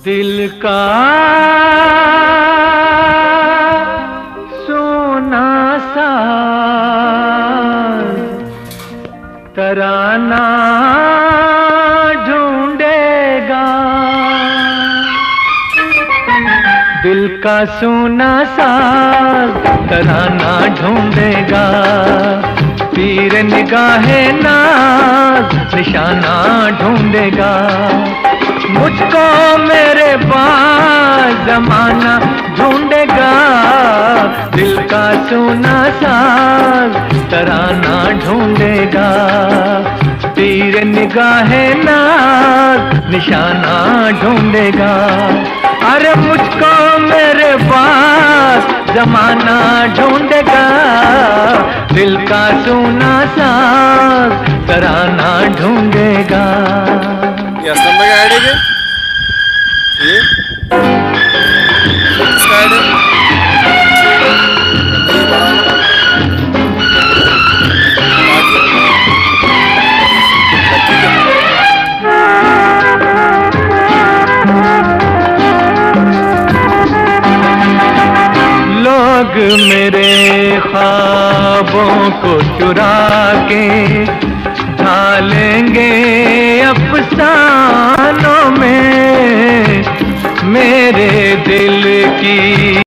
दिल का सोना सा तराना ढूंढेगा, दिल का सोना सा तराना ढूंढेगा, तीर निगाहे नाज निशाना ढूंढेगा। मुझको मेरे पास जमाना ढूंढेगा, दिल का सोना साज तराना ढूंढेगा, तीर निगाहे नाज निशाना ढूंढेगा। अरे मुझको मेरे पास जमाना ढूंढेगा, दिल का सोना साज तराना ढूंढेगा। या नंबर का आईडी है ये इसका आईडी लोग मेरे ख्वाबों को चुरा के ढालेंगे अफसानों में, मेरे दिल की